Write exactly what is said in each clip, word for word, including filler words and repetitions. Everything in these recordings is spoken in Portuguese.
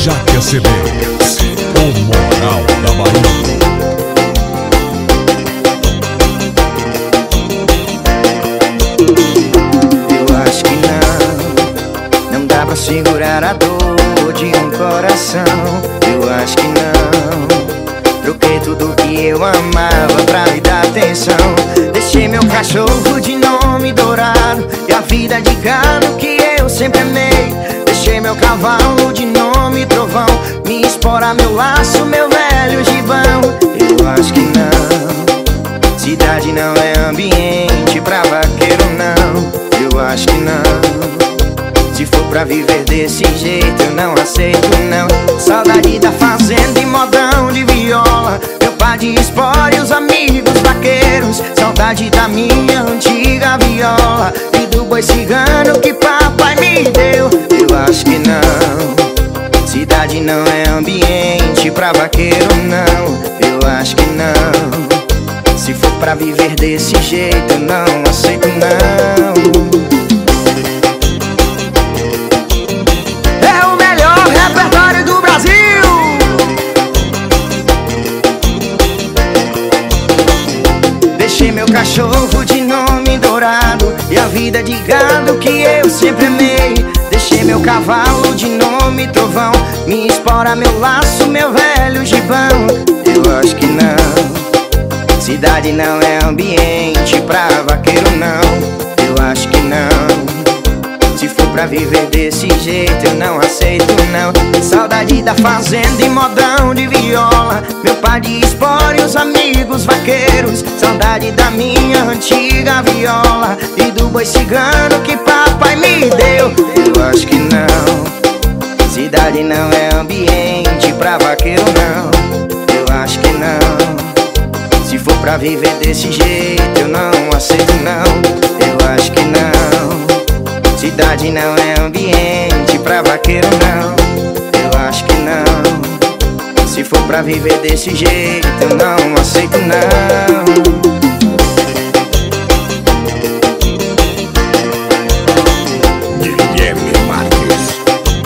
Jaque C Ds, o Moral da Bahia. Eu acho que não, não dá pra segurar a dor de um coração. Eu acho que não, troquei tudo que eu amava pra lhe dar atenção. Deixei meu cachorro de nome dourado e a vida de gado que eu sempre amei. Deixei meu cavalo de nome trovão, minha espora, meu laço, meu velho gibão. Eu acho que não, cidade não é ambiente pra vaqueiro não. Eu acho que não, se for pra viver desse jeito eu não aceito não. Saudade da fazenda e modão de viola, meu pai de espora e os amigos vaqueiros. Saudade da minha antiga viola e do boi cigano que papai me deu. Eu acho que não, cidade não é ambiente pra vaqueiro não. Eu acho que não, se for pra viver desse jeito eu não aceito não. É o melhor repertório do Brasil. Deixei meu cachorro de nome dourado e a vida de gado que eu sempre amei. Deixei meu cavalo de nome trovão, minha espora, meu laço, meu velho gibão. Eu acho que não, cidade não é ambiente pra vaqueiro não. Eu acho que não, se for pra viver desse jeito eu não aceito não. Saudade da fazenda e modão de viola, meu pai de espora e os amigos vaqueiros. Saudade da minha antiga viola e do boi cigano que papai me deu. Eu acho que não, cidade não é ambiente pra vaqueiro não. Eu acho que não, se for pra viver desse jeito eu não aceito não. Eu acho que não, cidade não é ambiente pra vaqueiro não. Eu acho que não, se for pra viver desse jeito eu não aceito não. Guilherme Marques.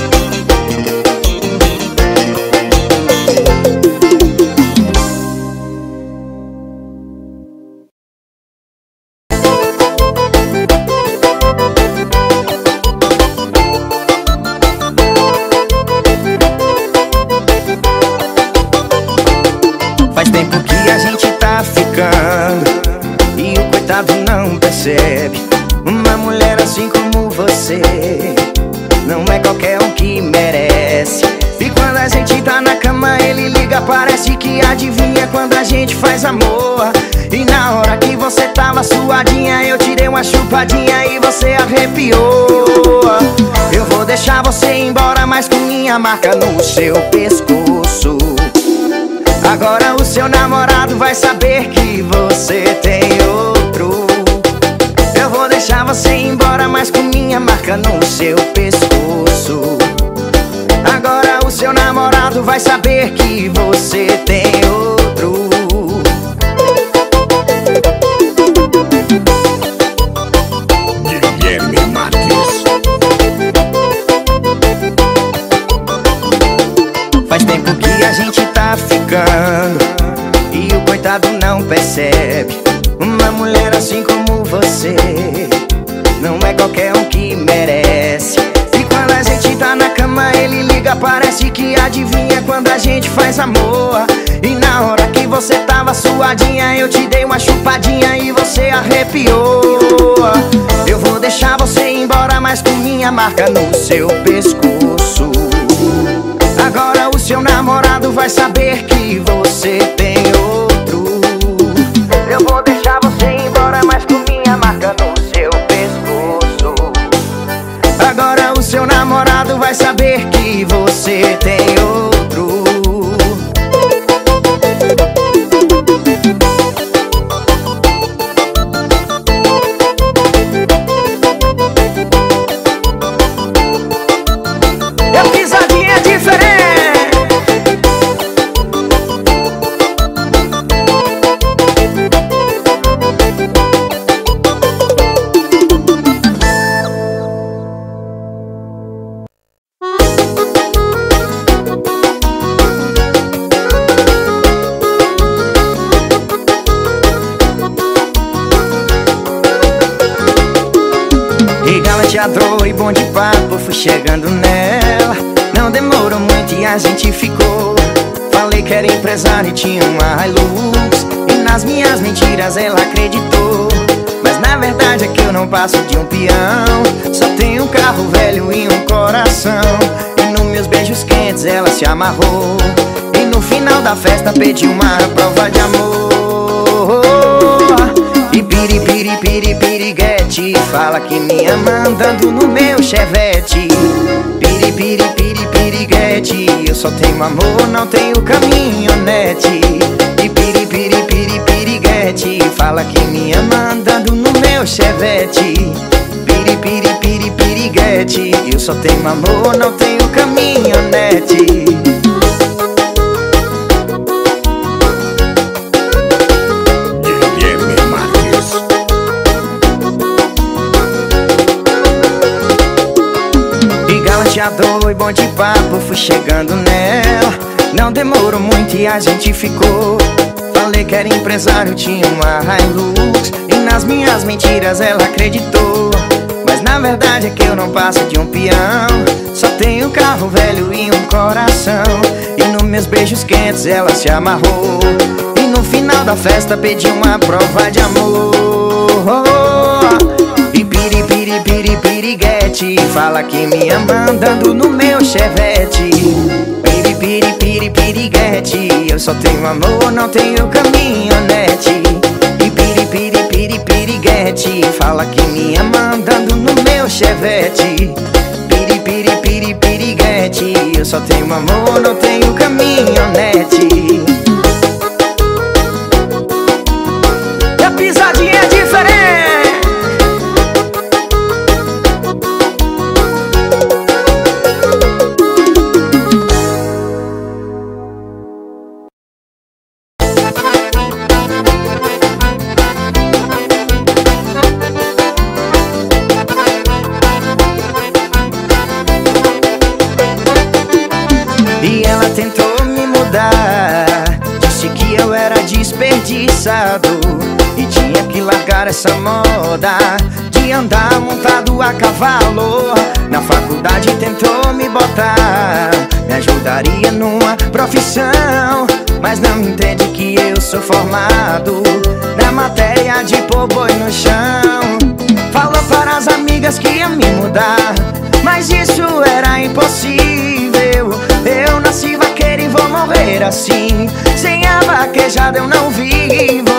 Faz tempo que a gente tá ficando e o coitado não percebe. Uma mulher assim como você não é qualquer um que merece. E quando a gente tá na cama ele liga, parece que adivinha quando a gente faz amor. E na hora que você tava suadinha eu te dei uma chupadinha e você arrepiou. Eu vou deixar você ir embora, mas com minha marca no seu pescoço. Agora o seu namorado vai saber que você tem outro. Eu vou deixar você ir embora, mas com minha marca no seu pescoço. Agora o seu namorado vai saber que você tem outro. Guilherme Marques. Faz tempo que a gente tá ficando e o coitado não percebe. Uma mulher assim como você não é qualquer um que merece. E quando a gente tá na cama ele liga, parece que adivinha quando a gente faz amor. E na hora que você tava suadinha eu te dei uma chupadinha e você arrepiou. Eu vou deixar você ir embora, mas com minha marca no seu pescoço. Agora o seu namorado vai saber que você tem outro. Eu vou deixar você ir embora, mas com minha marca no seu pescoço. Agora o seu namorado vai saber que você tem outro. Eu pisadinha diferente. galanteador e bom de papo, fui chegando nela. Não demorou muito e a gente ficou. Falei que era empresário e tinha uma Hilux, e nas minhas mentiras ela acreditou. Mas na verdade é que eu não passo de um peão. Só tenho um carro velho e um coração. E nos meus beijos quentes ela se amarrou. E no final da festa pediu uma prova de amor. E piri, piri, piri, piriguete, fala que me ama andando no meu chevette. Piri, piri, piri, piriguete, eu só tenho amor, não tenho caminhonete. E piri, piri, piri, piriguete, fala que me ama andando no meu chevette. Piri, piri, piri, piriguete, eu só tenho amor, não tenho caminhonete. E bom de papo, fui chegando nela. Não demorou muito e a gente ficou. Falei que era empresário, tinha uma Hilux, e nas minhas mentiras ela acreditou. Mas na verdade é que eu não passo de um peão. Só tenho um carro velho e um coração. E nos meus beijos quentes ela se amarrou. E no final da festa pediu uma prova de amor. E piri, piri, piri, piriguete, fala que me ama andando no meu chevette. Piri, piri, piri, piriguete, eu só tenho amor, não tenho caminhonete. E piri, piri, piri, piriguete, fala que me ama andando no meu chevette. Piri, piri, piri, piriguete, eu só tenho amor, não tenho caminhonete. E a pisadinha é diferente. E ela tentou me mudar, disse que eu era desperdiçado e tinha que largar essa moda de andar montado a cavalo. Na faculdade tentou me botar, me ajudaria numa profissão, mas não entende que eu sou formado na matéria de pôr boi no chão. Falou para as amigas que ia me mudar, mas isso era impossível. Eu nasci vaqueiro e vou morrer assim, sem a vaquejada eu não vivo.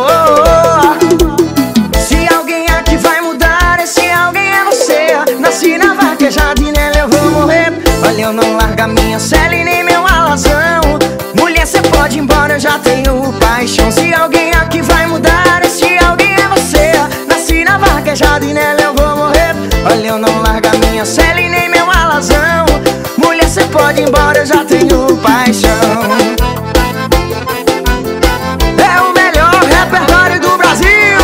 Se alguém aqui vai mudar, esse alguém é você. Nasci na vaquejada e nela eu vou morrer. Olha, eu não largo a minha cela e nem meu alazão. Mulher, cê pode ir embora, eu já tenho paixão. Se alguém aqui vai mudar, esse alguém é você. Nasci na vaquejada e nela eu vou morrer. Olha, eu não largo a minha cela e nem meu alazão. Mulher, cê pode ir embora, eu já tenho paixão. É o melhor repertório do Brasil.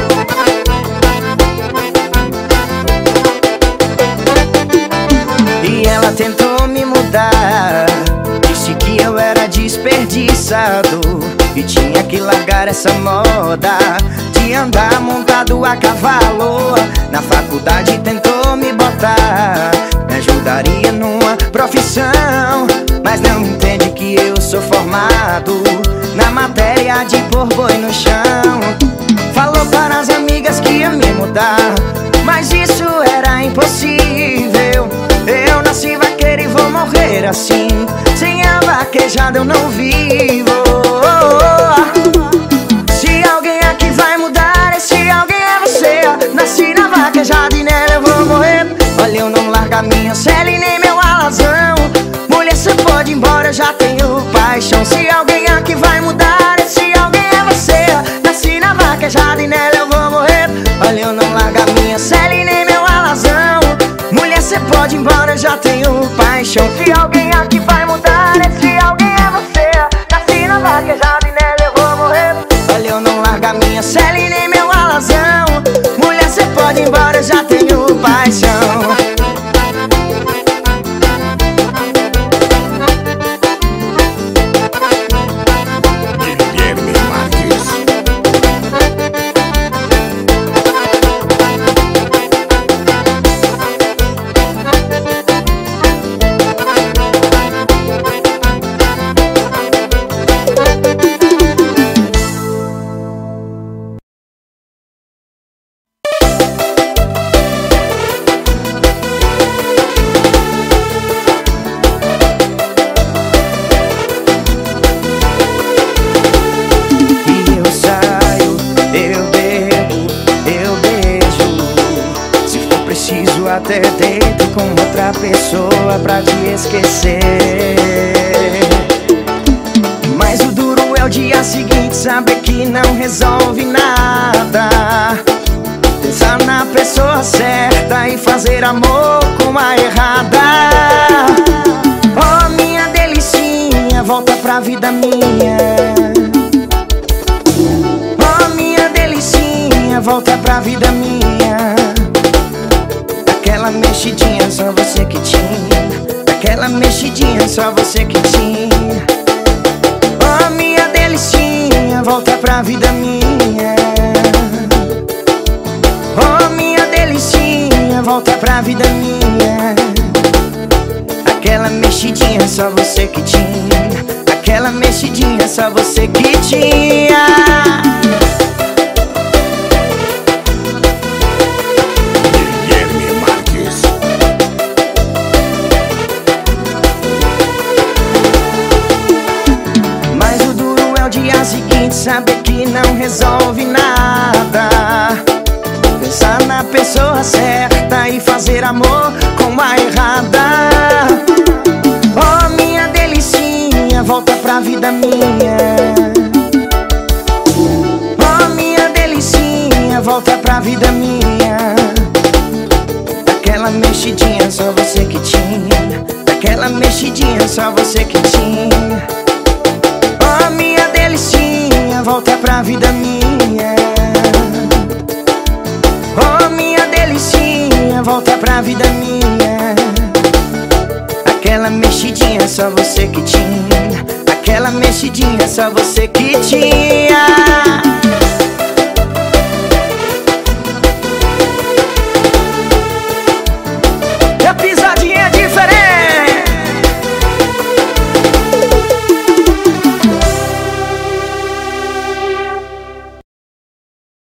E ela tentou me mudar, disse que eu era desperdiçado e tinha que largar essa moda de andar montado a cavalo. Na faculdade tentou me botar, me ajudaria numa profissão, mas não entende que eu sou formado na matéria de pôr boi no chão. Falou para as amigas que ia me mudar, mas isso era impossível. Eu nasci vaqueiro e vou morrer assim, sem a vaquejada eu não vivo. Se alguém aqui vai mudar, esse alguém é você. Nasci na vaquejada e nela eu vou morrer. Olha, eu não largo a minha cela e nem meu alazão. Mulher, cê pode ir embora, eu já tenho paixão. Se alguém aqui vai mudar, esse alguém é você. Nasci na vaquejada e nela eu vou morrer. Olha, eu não largo a minha cela e nem meu alazão. Mulher, cê pode ir embora, eu já tenho paixão. Se alguém aqui vai mudar, esse alguém é você. Nasci na vaquejada e nela eu vou morrer. Olha, eu não largo a minha cela e nem meu alazão. Mulher, cê pode ir embora, eu já tenho paixão. ter deito com outra pessoa pra te esquecer. Mas o duro é o dia seguinte, saber que não resolve nada. Pensar na pessoa certa e fazer amor com a errada. Oh, minha delicinha, volta pra vida minha. Oh, minha delicinha, volta pra vida minha. Aquela mexidinha só você que tinha. Aquela mexidinha só você que tinha. Oh, minha delicinha, volta pra vida minha. Oh, minha delicinha, volta pra vida minha. Aquela mexidinha só você que tinha. Aquela mexidinha só você que tinha. Dia seguinte, saber que não resolve nada. Pensar na pessoa certa e fazer amor com a errada. Oh, minha delicinha, volta pra vida minha. Oh, minha delicinha, volta pra vida minha. Aquela mexidinha só você que tinha. Aquela mexidinha só você que tinha. Oh, minha delicinha, volta pra vida minha. Oh, minha delicinha, volta pra vida minha. Aquela mexidinha só você que tinha. Aquela mexidinha só você que tinha.